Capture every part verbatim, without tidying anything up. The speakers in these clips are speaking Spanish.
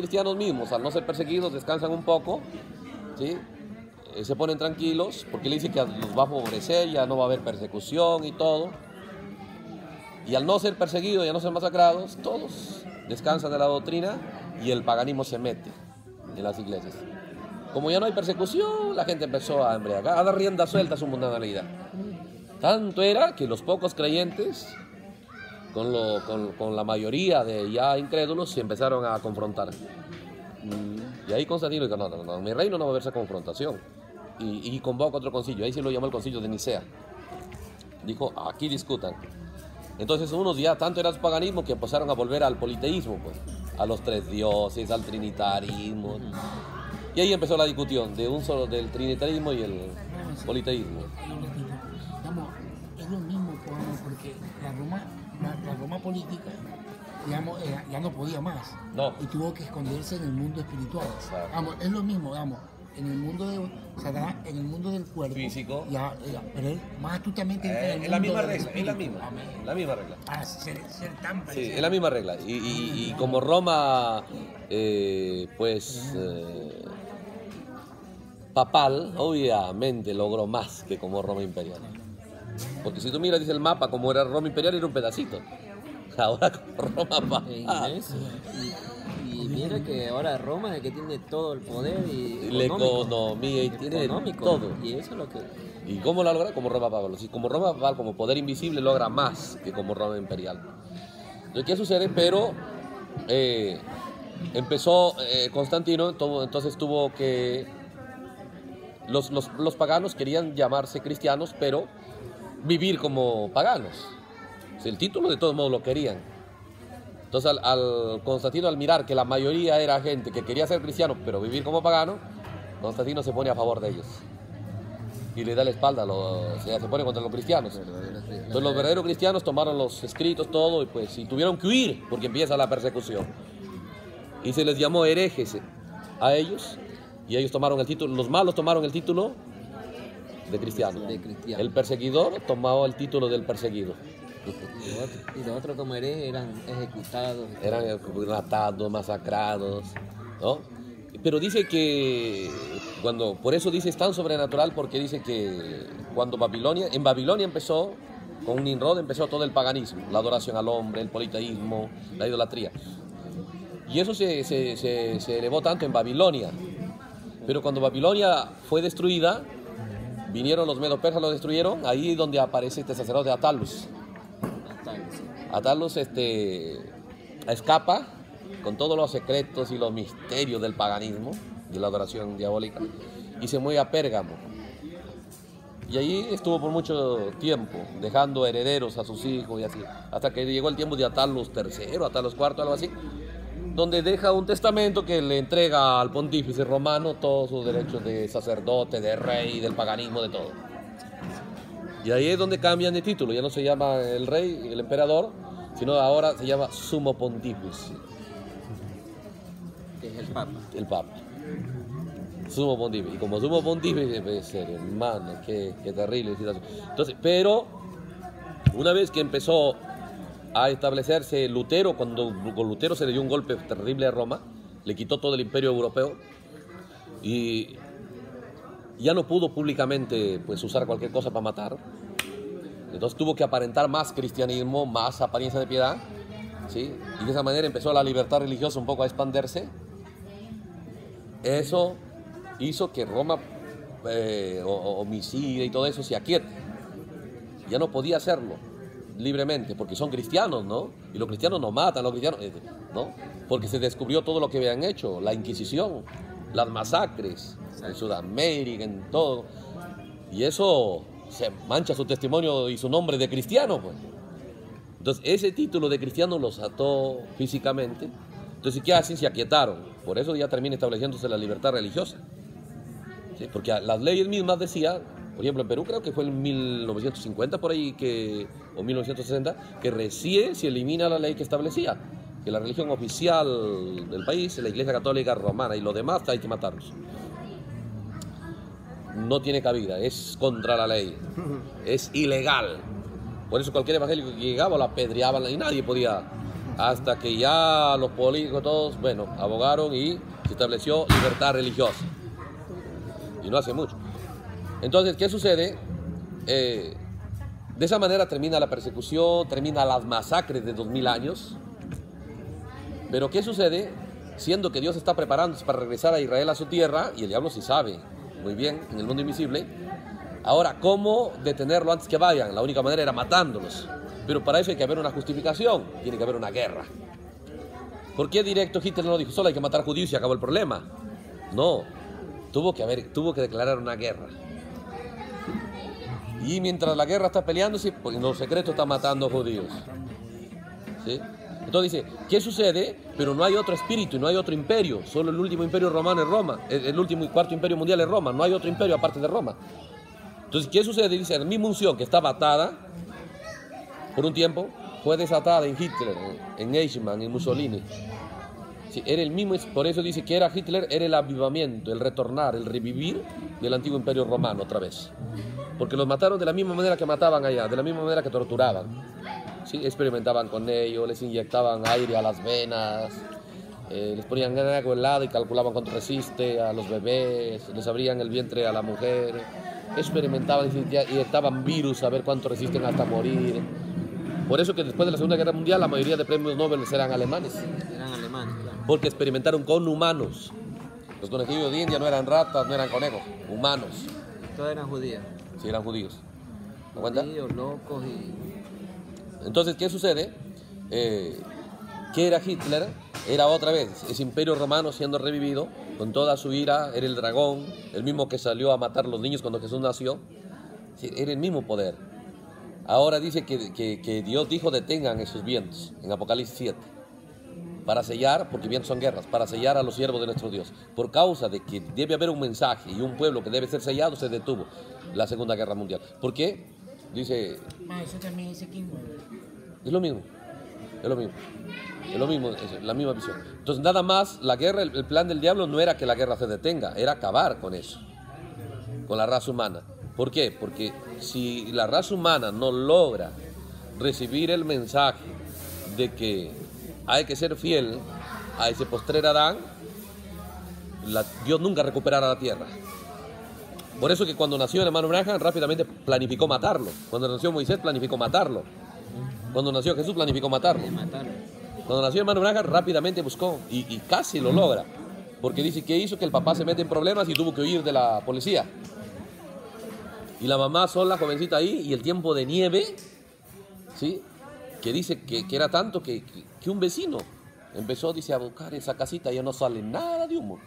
cristianos mismos, al no ser perseguidos, descansan un poco, ¿sí? Eh, se ponen tranquilos, porque le dicen que los va a favorecer, ya no va a haber persecución y todo. Y al no ser perseguidos y a no ser masacrados, todos descansan de la doctrina y el paganismo se mete en las iglesias. Como ya no hay persecución, la gente empezó a embriagar, a dar rienda suelta a su mundanalidad. Tanto era que los pocos creyentes, con, lo, con, con la mayoría de ya incrédulos, se empezaron a confrontar. Y ahí Constantino dijo, no, no, no, en mi reino no va a haber esa confrontación. Y, y convoca otro concilio, ahí se lo llamó el concilio de Nicea. Dijo, aquí discutan. Entonces unos ya, tanto era su paganismo que empezaron a volver al politeísmo, pues, a los tres dioses, al trinitarismo. Y ahí empezó la discusión de un solo, del trinitarismo y el politeísmo. Digamos, es lo mismo, porque la Roma, la, la Roma política, digamos, era, ya no podía más. No. Y tuvo que esconderse en el mundo espiritual. Exacto. Vamos, es lo mismo, digamos, en el mundo de Satanás, en el mundo del cuerpo. Físico. Ya, ya, pero él más astutamente entra en el Eh, es la mundo misma del regla, es la espíritu. misma, Amén. la misma regla. Para ser, ser tan Sí, parecido. es la misma regla. Y, y, y como Roma, eh, pues, eh, papal, obviamente logró más que como Roma imperial. Porque si tú miras, dice el mapa, como era Roma imperial, era un pedacito. Ahora como Roma papal. Inmenso. Y, y mira que ahora Roma es el que tiene todo el poder y La económico, economía y tiene económico, todo. Y eso es lo que... ¿Y cómo lo logra? Como Roma papal. Si como Roma papal, como poder invisible, logra más que como Roma imperial. Entonces, ¿qué sucede? Pero eh, empezó eh, Constantino, todo, entonces tuvo que... Los, los, los paganos querían llamarse cristianos, pero vivir como paganos. O sea, el título de todos modos lo querían. Entonces al, al Constantino, al mirar que la mayoría era gente que quería ser cristiano, pero vivir como pagano, Constantino se pone a favor de ellos. Y le da la espalda, lo, o sea, se pone contra los cristianos. Entonces los verdaderos cristianos tomaron los escritos, todo, y pues y tuvieron que huir, porque empieza la persecución. Y se les llamó herejes a ellos, y ellos tomaron el título, los malos tomaron el título de cristiano. De cristiano. El perseguidor tomaba el título del perseguido. Y los otros como herejes eran ejecutados. Eran matados, masacrados, ¿no? Pero dice que, cuando, por eso dice es tan sobrenatural, porque dice que cuando Babilonia, en Babilonia empezó, con Nimrod empezó todo el paganismo, la adoración al hombre, el politeísmo, la idolatría. Y eso se, se, se, se elevó tanto en Babilonia. Pero cuando Babilonia fue destruida, vinieron los medo-persas, lo destruyeron, ahí es donde aparece este sacerdote Attalus. Attalus este, escapa con todos los secretos y los misterios del paganismo, de la adoración diabólica, y se mueve a Pérgamo. Y ahí estuvo por mucho tiempo, dejando herederos a sus hijos y así, hasta que llegó el tiempo de Attalus tercero, Attalus cuarto, algo así, donde deja un testamento que le entrega al pontífice romano todos sus derechos de sacerdote, de rey, del paganismo, de todo. Y ahí es donde cambian de título, ya no se llama el rey, el emperador, sino ahora se llama sumo pontífice. Que es el Papa. El Papa. Sumo pontífice. Y como sumo pontífice, pues, hermano, qué, qué terrible situación. Entonces, pero una vez que empezó a establecerse Lutero, cuando con Lutero se le dio un golpe terrible a Roma, le quitó todo el imperio europeo y ya no pudo públicamente pues, usar cualquier cosa para matar. Entonces tuvo que aparentar más cristianismo, más apariencia de piedad, ¿sí? Y de esa manera empezó la libertad religiosa un poco a expandirse. Eso hizo que Roma, eh, homicida y todo eso, se aquiete. Ya no podía hacerlo libremente, porque son cristianos, ¿no? Y los cristianos no matan, los cristianos, ¿no? Porque se descubrió todo lo que habían hecho, la Inquisición, las masacres en Sudamérica, en todo. Y eso se mancha su testimonio y su nombre de cristiano, pues. Entonces, ese título de cristiano los ató físicamente. Entonces, ¿qué hacen? Se aquietaron. Por eso ya termina estableciéndose la libertad religiosa. ¿Sí? Porque las leyes mismas decían, por ejemplo, en Perú creo que fue en mil novecientos cincuenta por ahí, que, o mil novecientos sesenta, que recién se elimina la ley que establecía que la religión oficial del país es la Iglesia Católica Romana y lo demás hay que matarlos. No tiene cabida, es contra la ley, es ilegal. Por eso cualquier evangélico que llegaba lo apedreaban y nadie podía hasta que ya los políticos todos, bueno, abogaron y se estableció libertad religiosa. Y no hace mucho. Entonces, ¿qué sucede? Eh, de esa manera termina la persecución, termina las masacres de dos mil años. Pero ¿qué sucede? Siendo que Dios está preparándose para regresar a Israel a su tierra, y el diablo sí sabe muy bien en el mundo invisible. Ahora, ¿cómo detenerlo antes que vayan? La única manera era matándolos. Pero para eso hay que haber una justificación, tiene que haber una guerra. ¿Por qué directo Hitler no dijo solo hay que matar judíos y se acabó el problema? No, tuvo que, haber, tuvo que declarar una guerra. Y mientras la guerra está peleándose, pues en los secretos está matando judíos. ¿Sí? Entonces dice, ¿qué sucede? Pero no hay otro espíritu, no hay otro imperio. Solo el último imperio romano es Roma. El, el último y cuarto imperio mundial es Roma. No hay otro imperio aparte de Roma. Entonces, ¿qué sucede? Dice, la misma unción que estaba atada por un tiempo, fue desatada en Hitler, en Eichmann, en Mussolini. Sí, era el mismo, por eso dice que era Hitler, era el avivamiento, el retornar, el revivir del antiguo imperio romano otra vez. Porque los mataron de la misma manera que mataban allá, de la misma manera que torturaban. ¿Sí? Experimentaban con ellos, les inyectaban aire a las venas, eh, les ponían agua helada y calculaban cuánto resiste a los bebés, les abrían el vientre a la mujer, experimentaban y inyectaban virus a ver cuánto resisten hasta morir. Por eso que después de la Segunda Guerra Mundial la mayoría de premios Nobel eran alemanes. Eran alemanes, claro. Porque experimentaron con humanos. Los conejillos de India no eran ratas, no eran conejos, humanos. Todos eran judíos. Sí, eran judíos. ¿Me cuenta? Judíos, locos y... Entonces, ¿qué sucede? Eh, ¿Qué era Hitler? Era otra vez ese imperio romano siendo revivido, con toda su ira, era el dragón, el mismo que salió a matar a los niños cuando Jesús nació. Sí, era el mismo poder. Ahora dice que, que, que Dios dijo detengan esos vientos, en Apocalipsis siete, para sellar, porque vientos son guerras, para sellar a los siervos de nuestro Dios. Por causa de que debe haber un mensaje y un pueblo que debe ser sellado, se detuvo la Segunda Guerra Mundial. ¿Por qué? Dice... Ma, eso también es aquí, ¿no? Es lo mismo, es lo mismo, es lo mismo, es la misma visión. Entonces nada más, la guerra, el, el plan del diablo no era que la guerra se detenga, era acabar con eso, con la raza humana. ¿Por qué? Porque si la raza humana no logra recibir el mensaje de que hay que ser fiel a ese postrer Adán, la, Dios nunca recuperará la tierra. Por eso que cuando nació el hermano Branham rápidamente planificó matarlo. Cuando nació Moisés planificó matarlo. Cuando nació Jesús planificó matarlo. Cuando nació el hermano Branham rápidamente buscó y, y casi lo logra. Porque dice que hizo que el papá se mete en problemas y tuvo que huir de la policía. Y la mamá sola, jovencita ahí, y el tiempo de nieve, ¿sí? Que dice que, que era tanto que, que, que un vecino empezó, dice, a buscar esa casita y ya no sale nada de humo.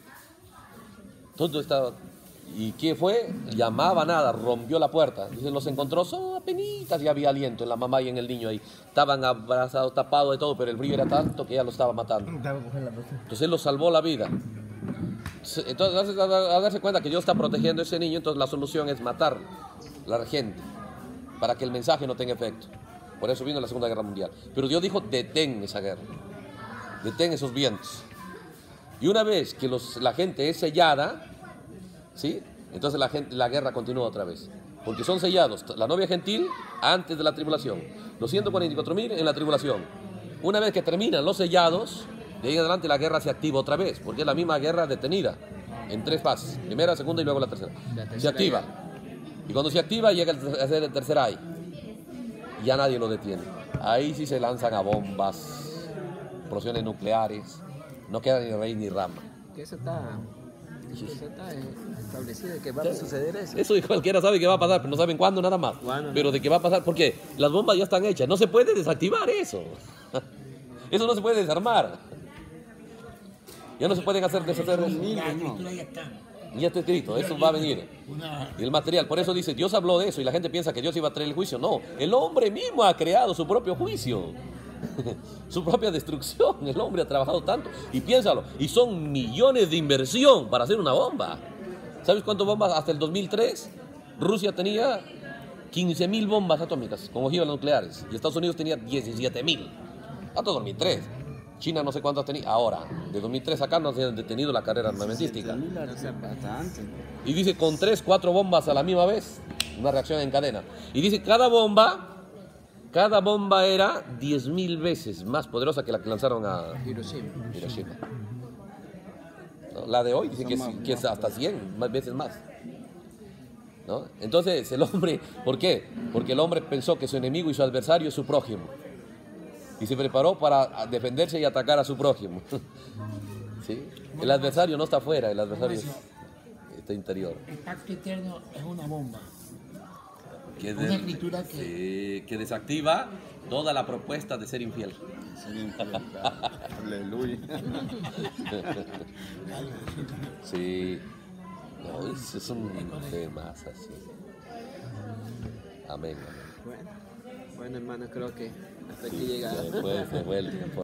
Todo estaba... ¿Y qué fue? Llamaba nada, rompió la puerta. Dice, los encontró, son apenitas y había aliento en la mamá y en el niño ahí. Estaban abrazados, tapados de todo, pero el brillo era tanto que ya lo estaba matando. Entonces él lo salvó la vida. Entonces, a darse cuenta que Dios está protegiendo a ese niño, entonces la solución es matar a la gente para que el mensaje no tenga efecto. Por eso vino la Segunda Guerra Mundial. Pero Dios dijo, detén esa guerra, detén esos vientos. Y una vez que los, la gente es sellada, ¿sí? Entonces la, gente, la guerra continúa otra vez. Porque son sellados la novia gentil antes de la tribulación, los ciento cuarenta y cuatro mil en la tribulación. Una vez que terminan los sellados, de ahí en adelante la guerra se activa otra vez, porque es la misma guerra detenida, en tres fases, primera, segunda y luego la tercera. La tercera se activa. Ya. Y cuando se activa llega a ser el tercer ay. Ya nadie lo detiene. Ahí sí se lanzan a bombas, explosiones nucleares, no queda ni raíz ni rama. Que eso está, eso está establecido, que va a suceder eso. Eso cualquiera sabe que va a pasar, pero no saben cuándo nada más. ¿Cuándo? Pero de qué va a pasar, porque las bombas ya están hechas, no se puede desactivar eso. Eso no se puede desarmar. Ya no se pueden hacer deshacer eso. Ya está escrito, eso va a venir. Y el material, por eso dice, Dios habló de eso y la gente piensa que Dios iba a traer el juicio. No, el hombre mismo ha creado su propio juicio, su propia destrucción. El hombre ha trabajado tanto. Y piénsalo, y son millones de inversión para hacer una bomba. ¿Sabes cuántas bombas? Hasta el dos mil tres, Rusia tenía quince mil bombas atómicas con ojivas nucleares y Estados Unidos tenía diecisiete mil. Hasta dos mil tres. China no sé cuántas tenía. Ahora, de dos mil tres acá no se han detenido la carrera armamentística. Y dice con tres, cuatro bombas a la misma vez, una reacción en cadena. Y dice cada bomba Cada bomba era diez mil veces más poderosa que la que lanzaron a Hiroshima. Hiroshima. ¿No? La de hoy dicen que es, que es hasta cien más veces más. ¿No? Entonces el hombre, ¿por qué? Porque el hombre pensó que su enemigo y su adversario es su prójimo. Y se preparó para defenderse y atacar a su prójimo. ¿Sí? El adversario no está afuera, el adversario es, está interior. El pacto eterno es una bomba. Que, Una escritura que... sí, que desactiva toda la propuesta de ser infiel. Aleluya. Sí. No, es, es un tema así. Amén. Bueno, bueno hermano, creo que hasta aquí Sí, llega. se fue, se fue el tiempo.